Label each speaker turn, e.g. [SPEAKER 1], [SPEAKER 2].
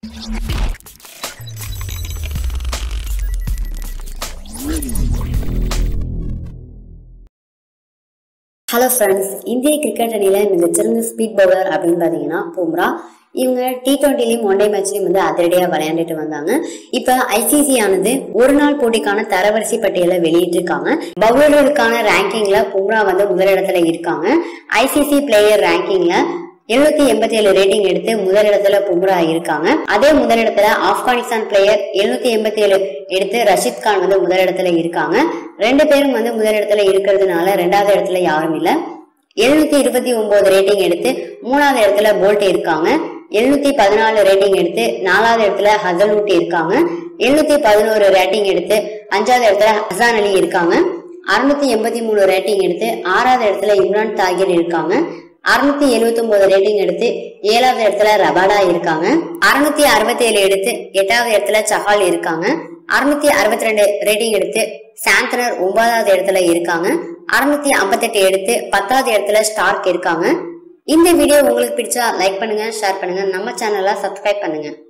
[SPEAKER 1] Hello friends, இந்திய cricket அணியில மிகச்சிறந்த ஸ்பீட் பவுலர் அப்படின்னு பாத்தீங்கன்னா பும்ரா. இவங்க T20லயும் ஒன் டே மேட்ச்லயும் வந்து அதிரடியா விளையாண்டுட்டு வந்தாங்க. இப்ப ICC ஆனது ஒரு நாள் போட்டிக்கான தரவரிசை பட்டியலை வெளியிட்டு இருக்காங்க. பவுலர்களுக்கான ரேங்கிங்ல பும்ரா வந்து முதலிடத்துல இருக்காங்க. ICC பிளேயர் ரேங்கிங்ல 787 ரேட்டிங் எடுத்து முதலிடத்துல பும்ரா இருக்காங்க. அதே முதலிடத்துல ஆப்கானிஸ்தான் பிளேயர் 787 எடுத்து ரஷித் கான் வந்து முதலிடத்துல இருக்காங்க. ரெண்டு பேரும் வந்து முதலிடத்துல இருக்கிறதுனால ரெண்டாவது இடத்துல யாரும் இல்ல. 729 ரேட்டிங் எடுத்து மூணாவது இடத்துல போல்ட் இருக்காங்க. 714 ரேட்டிங் எடுத்து நாலாவது இடத்துல ஹசல்வுட் இருக்காங்க. 711 ரேட்டிங் எடுத்து அஞ்சாவது இடத்துல ஹசான் அலி இருக்காங்க. 683 ரேட்டிங் எடுத்து ஆறாவது இடத்துல இம்ரான் தாகிர் இருக்காங்க. 679 ரேட்டிங் எடுத்து ஏழாவது இடத்துல ரபாடா இருக்காங்க. 667 எடுத்து எட்டாவது இடத்துல சஹால் இருக்காங்க. 662 ரேட்டிங் எடுத்து சாந்தனர் 9வது இடத்துல இருக்காங்க. 658 எடுத்து 10வது இடத்துல ஸ்டார்க் இருக்காங்க. இந்த வீடியோ உங்களுக்கு பிடிச்சா லைக் பண்ணுங்க, ஷேர் பண்ணுங்க, நம்ம சேனலை சப்ஸ்கிரைப் பண்ணுங்க.